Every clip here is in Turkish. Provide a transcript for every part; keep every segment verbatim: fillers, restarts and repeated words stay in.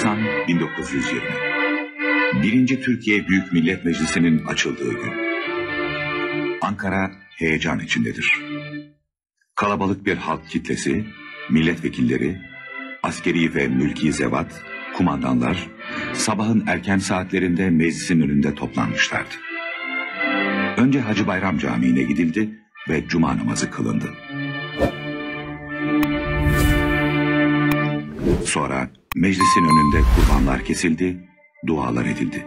Nisan bin dokuz yüz yirmi. Birinci Türkiye Büyük Millet Meclisi'nin açıldığı gün. Ankara heyecan içindedir. Kalabalık bir halk kitlesi, milletvekilleri, askeri ve mülki zevat, kumandanlar sabahın erken saatlerinde meclisin önünde toplanmışlardı. Önce Hacı Bayram Camii'ne gidildi ve cuma namazı kılındı. Sonra meclisin önünde kurbanlar kesildi, dualar edildi.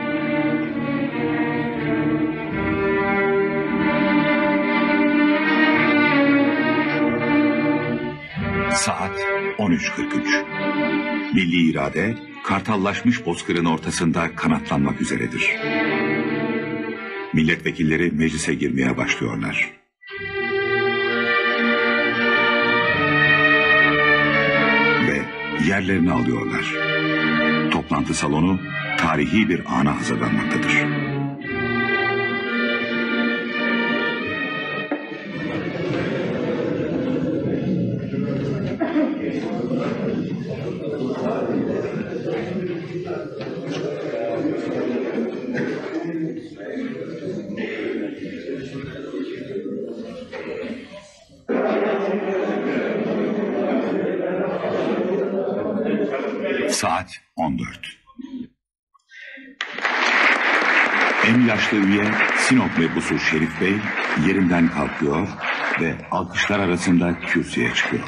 Saat on üç kırk üç. Milli irade, kartallaşmış bozkırın ortasında kanatlanmak üzeredir. Milletvekilleri meclise girmeye başlıyorlar. Ve yerlerini alıyorlar. Toplantı salonu tarihi bir ana hazırlanmaktadır. Saat on dört. En yaşlı üye Sinop mebusu Şerif Bey yerinden kalkıyor ve alkışlar arasında kürsüye çıkıyor.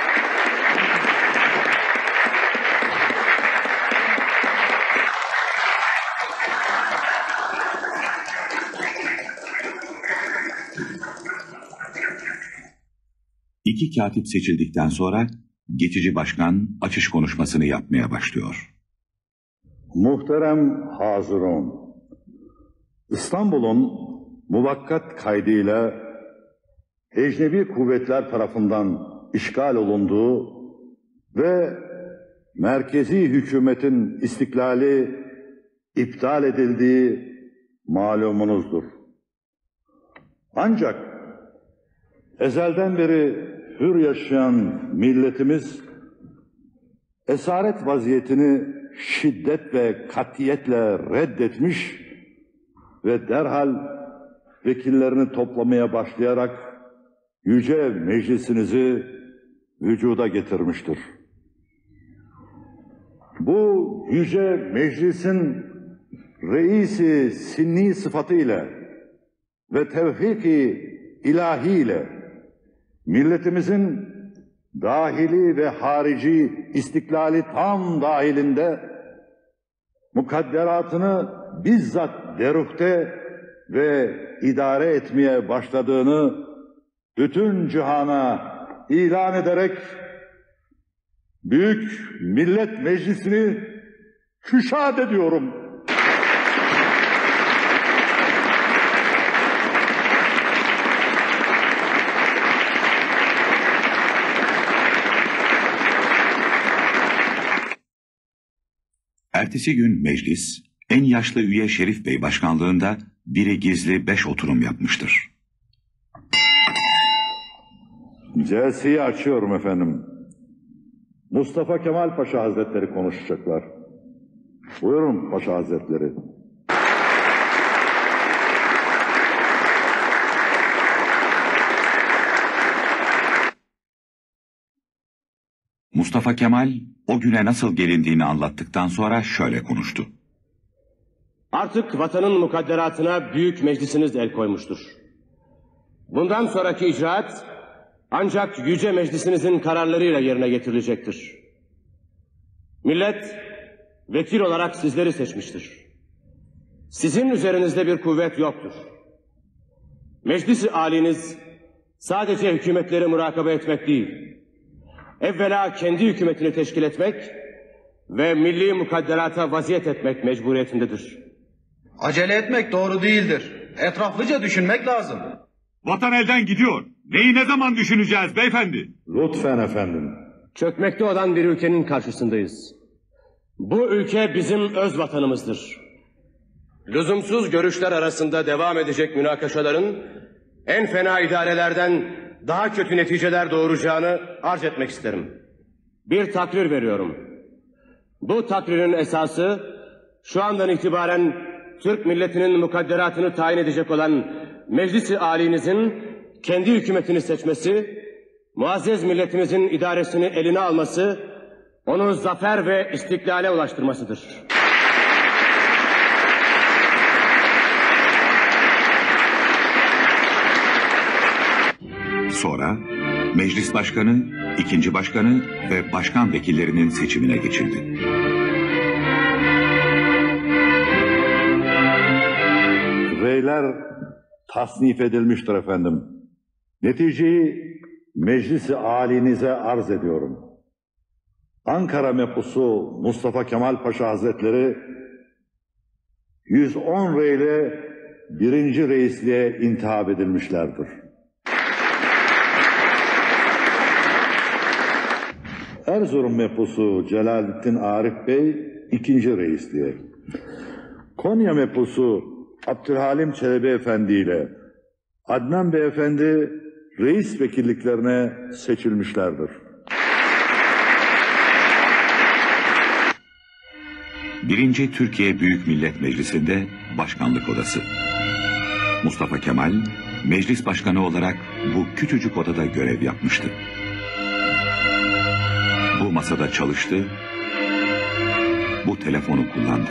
İki katip seçildikten sonra geçici başkan açış konuşmasını yapmaya başlıyor. Muhterem hazırun, İstanbul'un muvakkat kaydıyla ecnebi kuvvetler tarafından işgal olunduğu ve merkezi hükümetin istiklali iptal edildiği malumunuzdur. Ancak ezelden beri hür yaşayan milletimiz esaret vaziyetini şiddet ve katiyetle reddetmiş ve derhal vekillerini toplamaya başlayarak yüce meclisinizi vücuda getirmiştir. Bu yüce meclisin reisi sinni sıfatıyla ve tevfik-i ilahiyle milletimizin dahili ve harici istiklali tam dahilinde mukadderatını bizzat deruhte ve idare etmeye başladığını bütün cihana ilan ederek Büyük Millet Meclisi'ni küşat ediyorum. Ertesi gün meclis, en yaşlı üye Şerif Bey başkanlığında biri gizli beş oturum yapmıştır. Celseyi açıyorum efendim. Mustafa Kemal Paşa Hazretleri konuşacaklar. Buyurun Paşa Hazretleri. Mustafa Kemal o güne nasıl gelindiğini anlattıktan sonra şöyle konuştu. Artık vatanın mukadderatına büyük meclisiniz el koymuştur. Bundan sonraki icraat ancak yüce meclisinizin kararlarıyla yerine getirilecektir. Millet vekil olarak sizleri seçmiştir. Sizin üzerinizde bir kuvvet yoktur. Meclis-i âliniz sadece hükümetleri murakabe etmek değil, evvela kendi hükümetini teşkil etmek ve milli mukadderata vaziyet etmek mecburiyetindedir. Acele etmek doğru değildir. Etraflıca düşünmek lazım. Vatan elden gidiyor. Neyi ne zaman düşüneceğiz beyefendi? Lütfen efendim. Çökmekte olan bir ülkenin karşısındayız. Bu ülke bizim öz vatanımızdır. Lüzumsuz görüşler arasında devam edecek münakaşaların en fena idarelerden daha kötü neticeler doğuracağını arz etmek isterim. Bir takrir veriyorum. Bu takririn esası şu andan itibaren Türk milletinin mukadderatını tayin edecek olan Meclis-i Âli'nizin kendi hükümetini seçmesi, muazzez milletimizin idaresini eline alması, onu zafer ve istiklale ulaştırmasıdır. Sonra meclis başkanı, ikinci başkanı ve başkan vekillerinin seçimine geçildi. Reyler tasnif edilmiştir efendim. Neticeyi meclis-i âlinize arz ediyorum. Ankara mepusu Mustafa Kemal Paşa Hazretleri yüz on reyle birinci reisliğe intihap edilmişlerdir. Erzurum mepusu Celaleddin Arif Bey ikinci reisliğe. Konya mepusu Abdülhalim Çelebi Efendi ile Adnan Beyefendi reis vekilliklerine seçilmişlerdir. Birinci Türkiye Büyük Millet Meclisi'nde Başkanlık Odası. Mustafa Kemal, meclis başkanı olarak bu küçücük odada görev yapmıştı. Bu masada çalıştı, bu telefonu kullandı.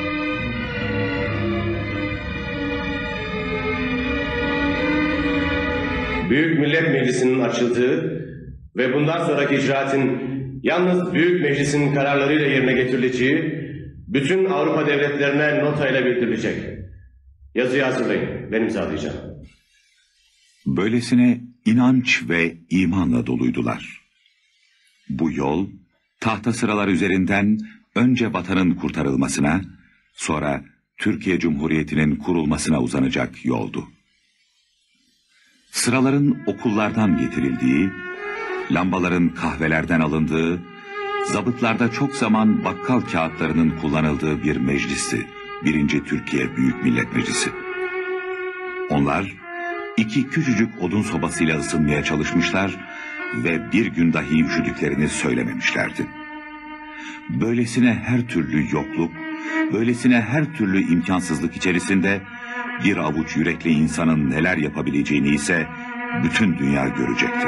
Büyük Millet Meclisi'nin açıldığı ve bundan sonraki icraatın yalnız Büyük Meclis'in kararlarıyla yerine getirileceği bütün Avrupa devletlerine notayla bildirilecek. Yazıyı hazırlayın, ben imzalayacağım. Böylesine inanç ve imanla doluydular. Bu yol, tahta sıralar üzerinden önce vatanın kurtarılmasına, sonra Türkiye Cumhuriyeti'nin kurulmasına uzanacak yoldu. Sıraların okullardan getirildiği, lambaların kahvelerden alındığı, zabıtlarda çok zaman bakkal kağıtlarının kullanıldığı bir meclisti Birinci Türkiye Büyük Millet Meclisi. Onlar iki küçücük odun sobasıyla ısınmaya çalışmışlar ve bir gün dahi üşüdüklerini söylememişlerdi. Böylesine her türlü yokluk, böylesine her türlü imkansızlık içerisinde bir avuç yürekli insanın neler yapabileceğini ise bütün dünya görecekti.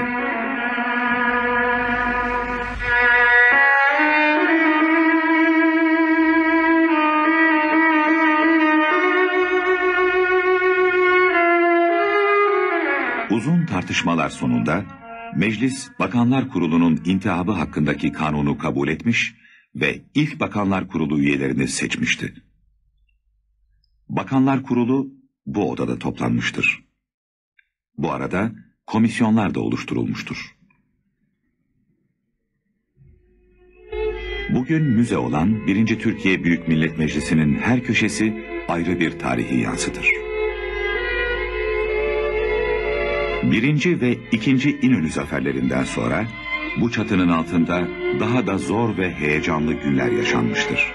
Uzun tartışmalar sonunda Meclis Bakanlar Kurulu'nun intihabı hakkındaki kanunu kabul etmiş ve ilk Bakanlar Kurulu üyelerini seçmişti. Bakanlar Kurulu bu odada toplanmıştır. Bu arada komisyonlar da oluşturulmuştur. Bugün müze olan Birinci Türkiye Büyük Millet Meclisi'nin her köşesi ayrı bir tarihi yansıtır. Birinci ve ikinci İnönü zaferlerinden sonra bu çatının altında daha da zor ve heyecanlı günler yaşanmıştır.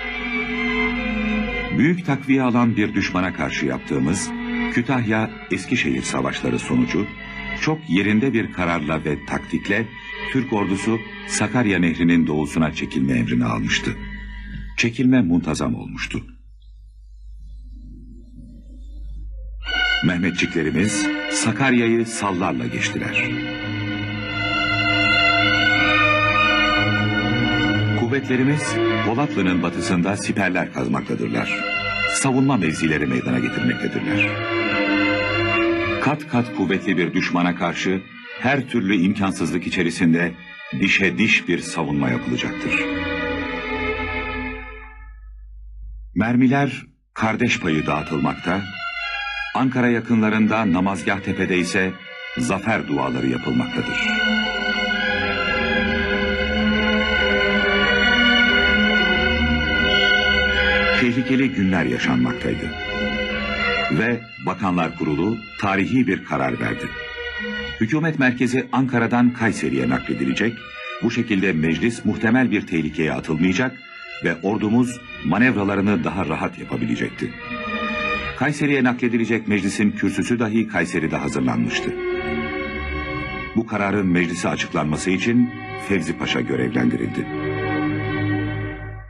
Büyük takviye alan bir düşmana karşı yaptığımız Kütahya-Eskişehir savaşları sonucu çok yerinde bir kararla ve taktikle Türk ordusu Sakarya Nehri'nin doğusuna çekilme emrini almıştı. Çekilme muntazam olmuştu. Mehmetçiklerimiz Sakarya'yı sallarla geçtiler. Kuvvetlerimiz Polatlı'nın batısında siperler kazmaktadırlar. Savunma mevzileri meydana getirmektedirler. Kat kat kuvvetli bir düşmana karşı her türlü imkansızlık içerisinde dişe diş bir savunma yapılacaktır. Mermiler kardeş payı dağıtılmakta, Ankara yakınlarında Namazgâhtepe'de ise zafer duaları yapılmaktadır. Tehlikeli günler yaşanmaktaydı. Ve Bakanlar Kurulu tarihi bir karar verdi. Hükümet merkezi Ankara'dan Kayseri'ye nakledilecek, bu şekilde meclis muhtemel bir tehlikeye atılmayacak ve ordumuz manevralarını daha rahat yapabilecekti. Kayseri'ye nakledilecek meclisin kürsüsü dahi Kayseri'de hazırlanmıştı. Bu kararın meclise açıklanması için Fevzi Paşa görevlendirildi.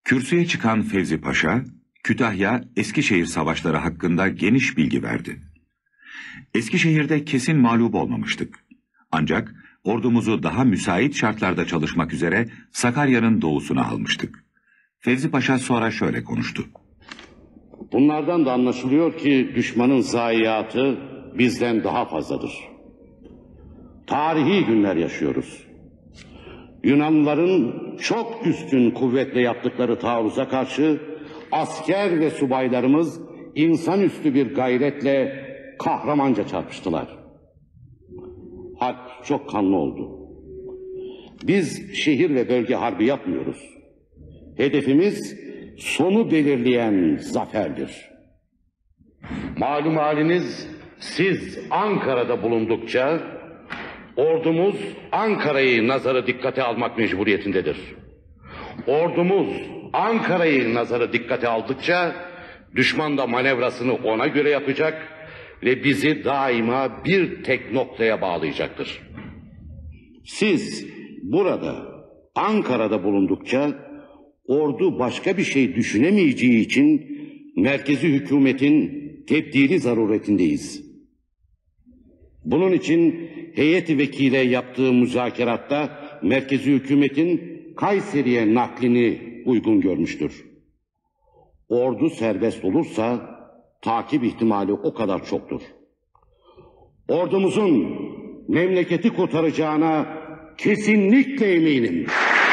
Kürsüye çıkan Fevzi Paşa, Kütahya, Eskişehir savaşları hakkında geniş bilgi verdi. Eskişehir'de kesin mağlup olmamıştık. Ancak ordumuzu daha müsait şartlarda çalışmak üzere Sakarya'nın doğusuna almıştık. Fevzi Paşa sonra şöyle konuştu. Bunlardan da anlaşılıyor ki düşmanın zayiatı bizden daha fazladır. Tarihi günler yaşıyoruz. Yunanlıların çok üstün kuvvetle yaptıkları taarruza karşı asker ve subaylarımız insanüstü bir gayretle kahramanca çarpıştılar. Harp çok kanlı oldu. Biz şehir ve bölge harbi yapmıyoruz. Hedefimiz sonu belirleyen zaferdir. Malum haliniz, siz Ankara'da bulundukça ordumuz Ankara'yı nazarı dikkate almak mecburiyetindedir. Ordumuz Ankara'yı nazarı dikkate aldıkça düşman da manevrasını ona göre yapacak ve bizi daima bir tek noktaya bağlayacaktır. Siz burada Ankara'da bulundukça ordu başka bir şey düşünemeyeceği için merkezi hükümetin tebdili zaruretindeyiz. Bunun için heyeti vekile yaptığı müzakeratta merkezi hükümetin Kayseri'ye naklini uygun görmüştür. Ordu serbest olursa takip ihtimali o kadar çoktur. Ordumuzun memleketi kurtaracağına kesinlikle eminim.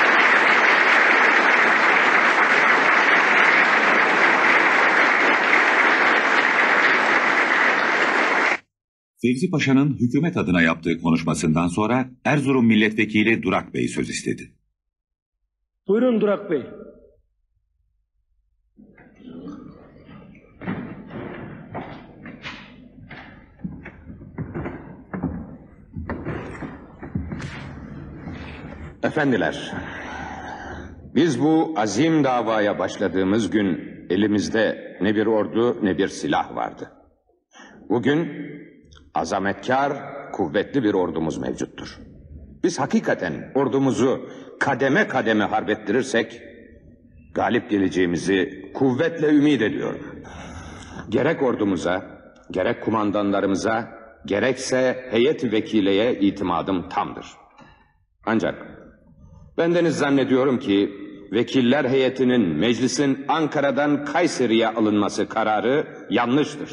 Fevzi Paşa'nın hükümet adına yaptığı konuşmasından sonra Erzurum Milletvekili Durak Bey söz istedi. Buyurun Durak Bey. Efendiler, biz bu azim davaya başladığımız gün elimizde ne bir ordu ne bir silah vardı. Bugün azametkar, kuvvetli bir ordumuz mevcuttur. Biz hakikaten ordumuzu kademe kademe harbettirirsek galip geleceğimizi kuvvetle ümit ediyorum. Gerek ordumuza, gerek kumandanlarımıza, gerekse heyet-i vekileye itimadım tamdır. Ancak bendeniz zannediyorum ki vekiller heyetinin meclisin Ankara'dan Kayseri'ye alınması kararı yanlıştır.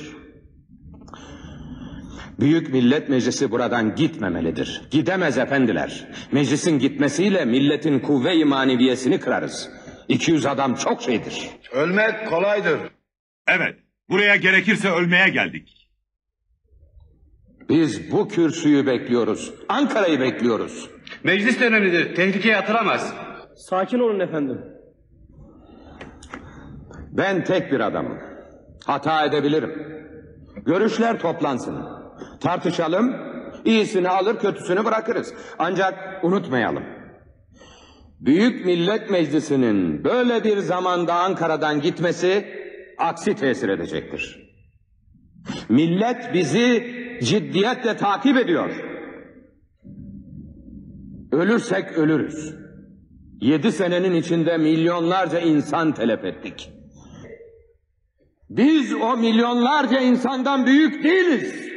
Büyük Millet Meclisi buradan gitmemelidir. Gidemez efendiler. Meclisin gitmesiyle milletin kuvve-i maneviyesini kırarız. iki yüz adam çok şeydir. Ölmek kolaydır. Evet, buraya gerekirse ölmeye geldik. Biz bu kürsüyü bekliyoruz. Ankara'yı bekliyoruz. Meclis dönemidir. Tehlikeye atılamaz. Sakin olun efendim. Ben tek bir adamım. Hata edebilirim. Görüşler toplansın. Tartışalım. İyisini alır, kötüsünü bırakırız. Ancak unutmayalım. Büyük Millet Meclisi'nin böyle bir zamanda Ankara'dan gitmesi aksi tesir edecektir. Millet bizi ciddiyetle takip ediyor. Ölürsek ölürüz. Yedi senenin içinde milyonlarca insan telef ettik. Biz o milyonlarca insandan büyük değiliz.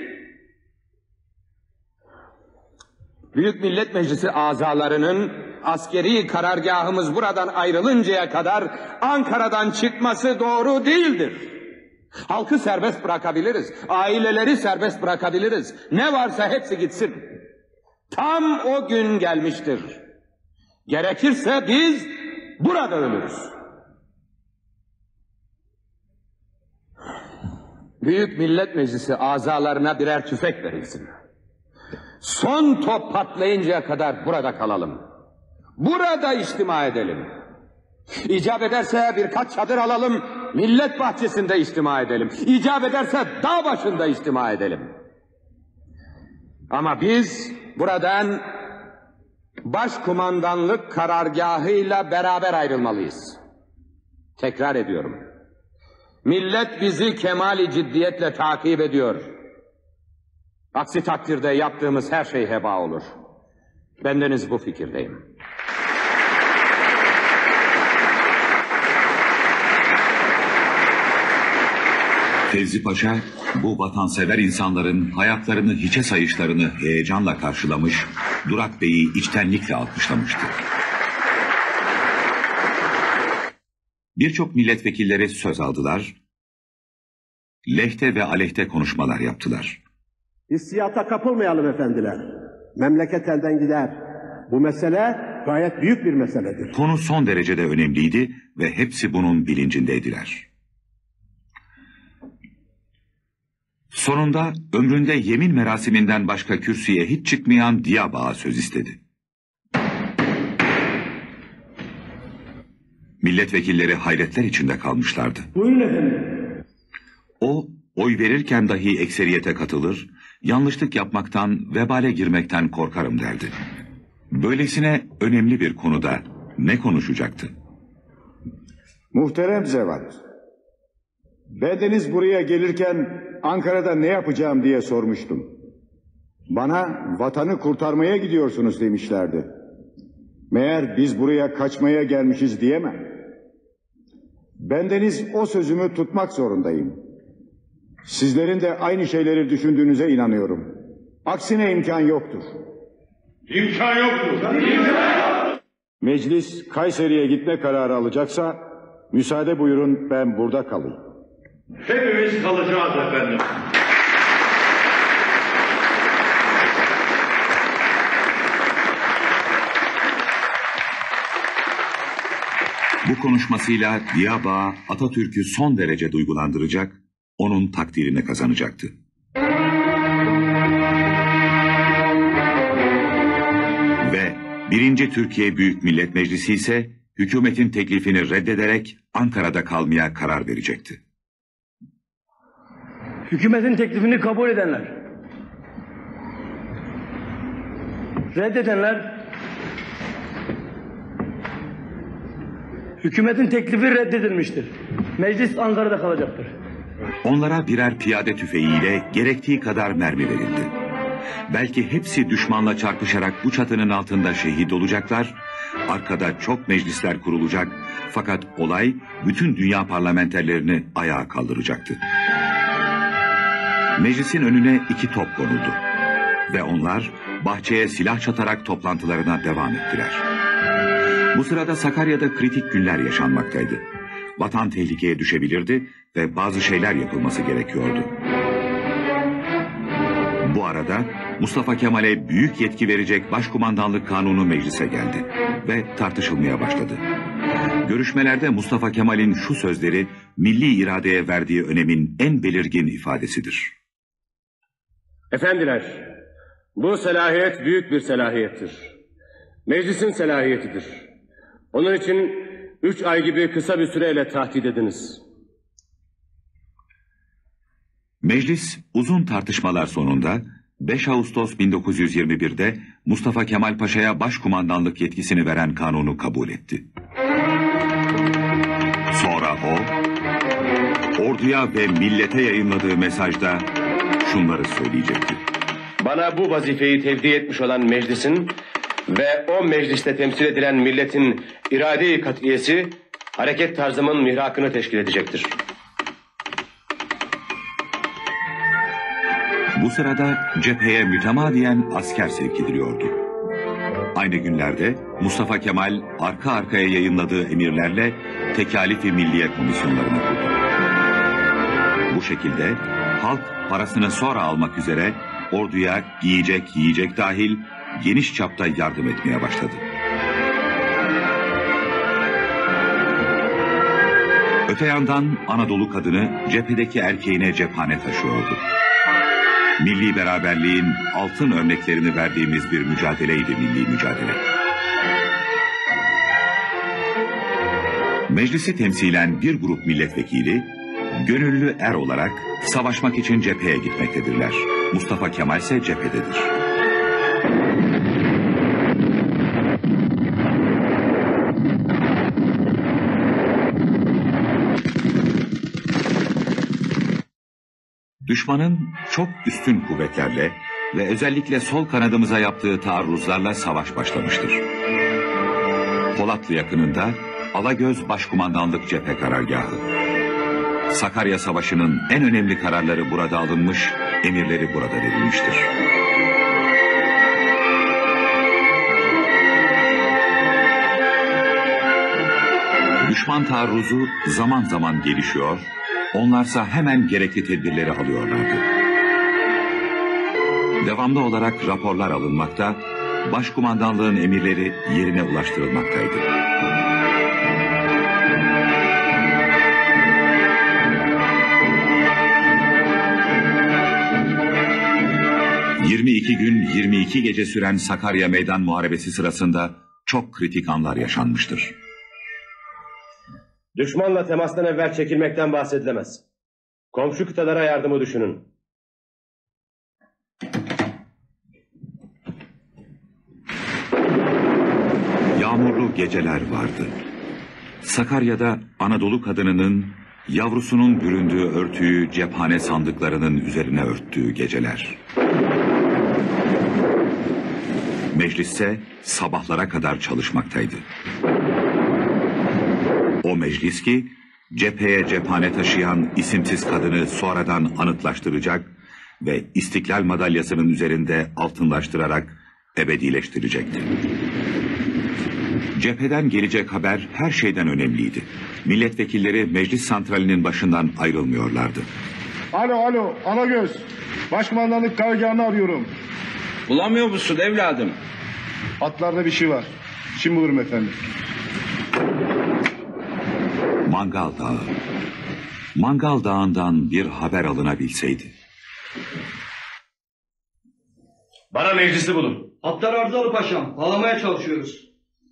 Büyük Millet Meclisi azalarının askeri karargahımız buradan ayrılıncaya kadar Ankara'dan çıkması doğru değildir. Halkı serbest bırakabiliriz, aileleri serbest bırakabiliriz. Ne varsa hepsi gitsin. Tam o gün gelmiştir. Gerekirse biz burada ölürüz. Büyük Millet Meclisi azalarına birer tüfek verilsin. Son top patlayıncaya kadar burada kalalım. Burada içtima edelim. İcap ederse birkaç çadır alalım, millet bahçesinde içtima edelim. İcap ederse dağ başında içtima edelim. Ama biz buradan başkumandanlık karargahıyla beraber ayrılmalıyız. Tekrar ediyorum. Millet bizi kemali ciddiyetle takip ediyor. Aksi takdirde yaptığımız her şey heba olur. Bendeniz bu fikirdeyim. Fevzi Paşa bu vatansever insanların hayatlarını hiçe sayışlarını heyecanla karşılamış, Durak Bey'i içtenlikle alkışlamıştı. Birçok milletvekilleri söz aldılar, lehte ve aleyhte konuşmalar yaptılar. Hissiyata kapılmayalım efendiler. Memleket elden gider. Bu mesele gayet büyük bir meseledir. Konu son derecede önemliydi ve hepsi bunun bilincindeydiler. Sonunda ömründe yemin merasiminden başka kürsüye hiç çıkmayan Diyabağ'a söz istedi. Milletvekilleri hayretler içinde kalmışlardı. Buyurun efendim. O, oy verirken dahi ekseriyete katılır, yanlışlık yapmaktan, vebale girmekten korkarım derdi. Böylesine önemli bir konuda ne konuşacaktı? Muhterem Zevat, bendeniz buraya gelirken Ankara'da ne yapacağım diye sormuştum. Bana vatanı kurtarmaya gidiyorsunuz demişlerdi. Meğer biz buraya kaçmaya gelmişiz diyemem. Bendeniz o sözümü tutmak zorundayım. Sizlerin de aynı şeyleri düşündüğünüze inanıyorum. Aksine imkan yoktur. İmkan yoktur. Meclis Kayseri'ye gitme kararı alacaksa müsaade buyurun ben burada kalayım. Hepimiz kalacağız efendim. Bu konuşmasıyla Diyabağ Atatürk'ü son derece duygulandıracak, onun takdirini kazanacaktı. Ve birinci Türkiye Büyük Millet Meclisi ise hükümetin teklifini reddederek Ankara'da kalmaya karar verecekti. Hükümetin teklifini kabul edenler. Reddedenler. Hükümetin teklifi reddedilmiştir. Meclis Ankara'da kalacaktır. Onlara birer piyade tüfeğiyle gerektiği kadar mermi verildi. Belki hepsi düşmanla çarpışarak bu çatının altında şehit olacaklar, arkada çok meclisler kurulacak, fakat olay bütün dünya parlamenterlerini ayağa kaldıracaktı. Meclisin önüne iki top konuldu ve onlar bahçeye silah çatarak toplantılarına devam ettiler. Bu sırada Sakarya'da kritik günler yaşanmaktaydı. Vatan tehlikeye düşebilirdi ve bazı şeyler yapılması gerekiyordu. Bu arada Mustafa Kemal'e büyük yetki verecek Başkumandanlık Kanunu meclise geldi ve tartışılmaya başladı. Görüşmelerde Mustafa Kemal'in şu sözleri milli iradeye verdiği önemin en belirgin ifadesidir. Efendiler, bu selahiyet büyük bir selahiyettir. Meclisin selahiyetidir. Onun için üç ay gibi kısa bir süreyle tahdit ediniz. Meclis uzun tartışmalar sonunda beş Ağustos bin dokuz yüz yirmi bir'de Mustafa Kemal Paşa'ya başkumandanlık yetkisini veren kanunu kabul etti. Sonra o, orduya ve millete yayınladığı mesajda şunları söyleyecekti. Bana bu vazifeyi tevdi etmiş olan meclisin ve o mecliste temsil edilen milletin irade-i kat'iyesi hareket tarzımın mihrakını teşkil edecektir. Bu sırada cepheye mütemadiyen asker sevk ediliyordu. Aynı günlerde Mustafa Kemal arka arkaya yayınladığı emirlerle Tekalifi Milliye Komisyonlarını kurdu. Bu şekilde halk parasını sonra almak üzere orduya giyecek yiyecek dahil geniş çapta yardım etmeye başladı. Öte yandan Anadolu kadını cephedeki erkeğine cephane taşıyordu. Milli beraberliğin altın örneklerini verdiğimiz bir mücadeleydi milli mücadele. Meclisi temsilen bir grup milletvekili, gönüllü er olarak savaşmak için cepheye gitmektedirler. Mustafa Kemal ise cephededir. Düşmanın çok üstün kuvvetlerle ve özellikle sol kanadımıza yaptığı taarruzlarla savaş başlamıştır. Polatlı yakınında Alagöz Başkumandanlık Cephe Karargahı. Sakarya Savaşı'nın en önemli kararları burada alınmış, emirleri burada verilmiştir. Düşman taarruzu zaman zaman gelişiyor, onlarsa hemen gerekli tedbirleri alıyorlardı. Devamlı olarak raporlar alınmakta, başkumandanlığın emirleri yerine ulaştırılmaktaydı. yirmi iki gün yirmi iki gece süren Sakarya Meydan Muharebesi sırasında çok kritik anlar yaşanmıştır. Düşmanla temastan evvel çekilmekten bahsedilemez. Komşu kıtalara yardımı düşünün. Yağmurlu geceler vardı. Sakarya'da Anadolu kadınının yavrusunun büründüğü örtüyü cephane sandıklarının üzerine örttüğü geceler. Meclisse sabahlara kadar çalışmaktaydı. O meclis ki cepheye cephane taşıyan isimsiz kadını sonradan anıtlaştıracak ve İstiklal Madalyası'nın üzerinde altınlaştırarak ebedileştirecekti. Cepheden gelecek haber her şeyden önemliydi. Milletvekilleri meclis santralinin başından ayrılmıyorlardı. Alo alo Alagöz. Başkumandanlık karargahını arıyorum. Bulamıyor musun evladım? Atlarda bir şey var. Şimdi bulurum efendim. Mangal Dağı. Mangal Dağı'ndan bir haber alınabilseydi. Bana meclisi bulun. Atlar arızalı paşam. Bağlamaya çalışıyoruz.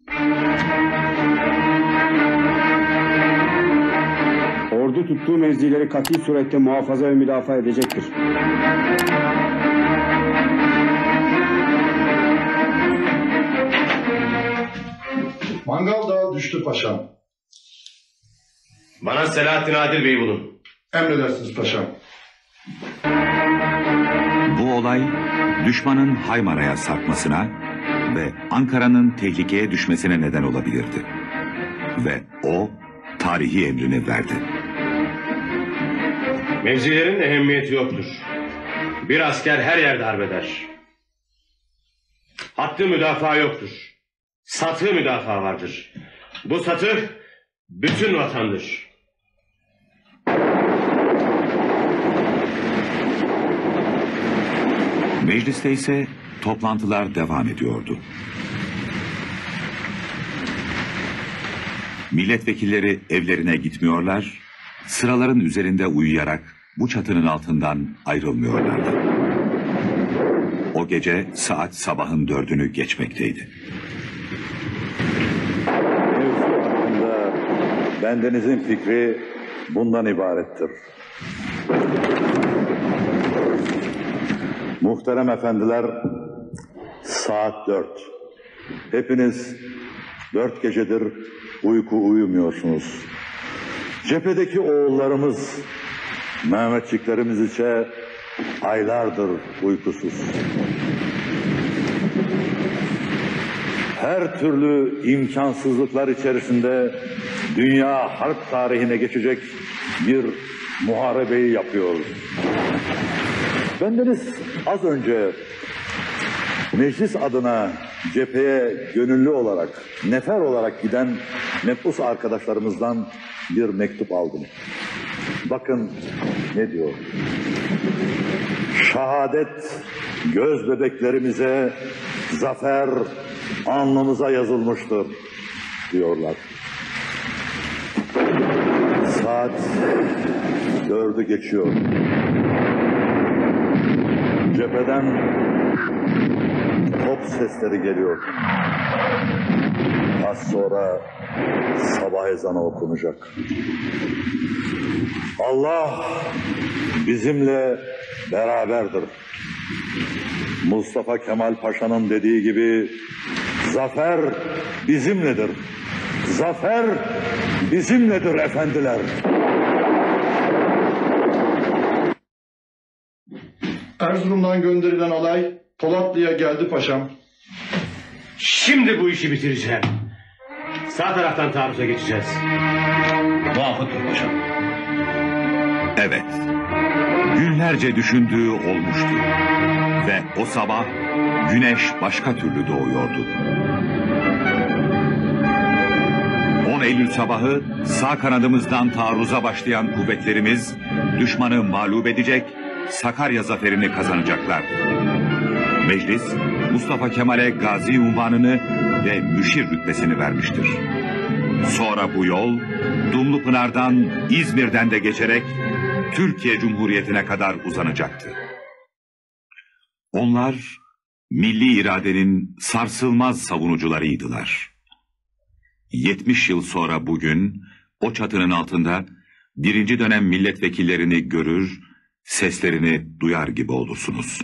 Ordu tuttuğu mevzileri kat'i surette muhafaza ve müdafaa edecektir. Mangal Dağı düştü paşam. Bana Selahattin Adil Bey'i bulun. Emredersiniz paşam. Bu olay düşmanın Haymara'ya sarkmasına ve Ankara'nın tehlikeye düşmesine neden olabilirdi. Ve o tarihi emrini verdi. Mevzilerin ehemmiyeti yoktur. Bir asker her yerde harbeder. Hattı müdafaa yoktur. Satı müdafaa vardır. Bu satı bütün vatandır. Mecliste ise toplantılar devam ediyordu. Milletvekilleri evlerine gitmiyorlar, sıraların üzerinde uyuyarak bu çatının altından ayrılmıyorlardı. O gece saat sabahın dördünü geçmekteydi. Mevzu hakkında bendenizin fikri bundan ibarettir. Muhterem efendiler, saat dört. Hepiniz dört gecedir uyku uyumuyorsunuz. Cephedeki oğullarımız, Mehmetçiklerimiz ise aylardır uykusuz. Her türlü imkansızlıklar içerisinde dünya harp tarihine geçecek bir muharebeyi yapıyoruz. Bendeniz az önce meclis adına cepheye gönüllü olarak, nefer olarak giden mebus arkadaşlarımızdan bir mektup aldım. Bakın ne diyor. Şehadet göz bebeklerimize, zafer alnımıza yazılmıştır diyorlar. Saat dördü geçiyor. Cepheden top sesleri geliyor. Az sonra sabah ezanı okunacak. Allah bizimle beraberdir. Mustafa Kemal Paşa'nın dediği gibi zafer bizimledir. Zafer bizimledir efendiler. Erzurum'dan gönderilen alay Polatlı'ya geldi paşam. Şimdi bu işi bitireceğim. Sağ taraftan taarruza geçeceğiz. Muvaffıktır paşam. Evet, günlerce düşündüğü olmuştu. Ve o sabah güneş başka türlü doğuyordu. on Eylül sabahı sağ kanadımızdan taarruza başlayan kuvvetlerimiz düşmanı mağlup edecek, Sakarya zaferini kazanacaklardı. Meclis, Mustafa Kemal'e gazi unvanını ve müşir rütbesini vermiştir. Sonra bu yol Dumlupınar'dan, İzmir'den de geçerek Türkiye Cumhuriyeti'ne kadar uzanacaktı. Onlar milli iradenin sarsılmaz savunucularıydılar. yetmiş yıl sonra bugün o çatının altında birinci dönem milletvekillerini görür, seslerini duyar gibi olursunuz.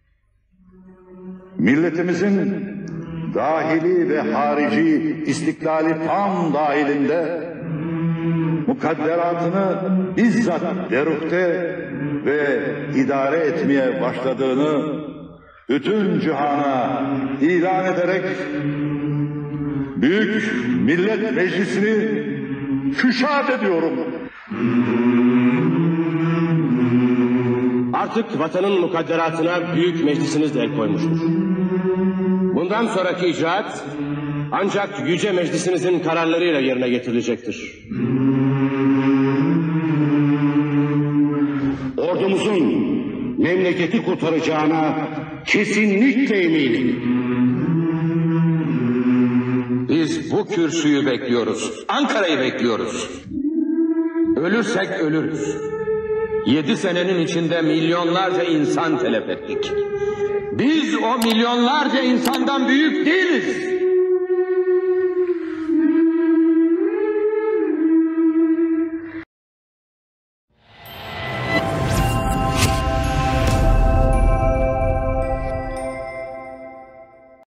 Milletimizin dahili ve harici istiklali tam dahilinde mukadderatını bizzat derukte ve idare etmeye başladığını bütün cihana ilan ederek Büyük Millet Meclisi'ni küşat ediyorum. Artık vatanın mukadderatına büyük meclisiniz de el koymuştur. Bundan sonraki icraat ancak yüce meclisinizin kararlarıyla yerine getirilecektir. Ordumuzun memleketi kurtaracağına kesinlikle eminim. Biz bu kürsüyü bekliyoruz. Ankara'yı bekliyoruz. Ölürsek ölürüz. Yedi senenin içinde milyonlarca insan telef ettik. Biz o milyonlarca insandan büyük değiliz.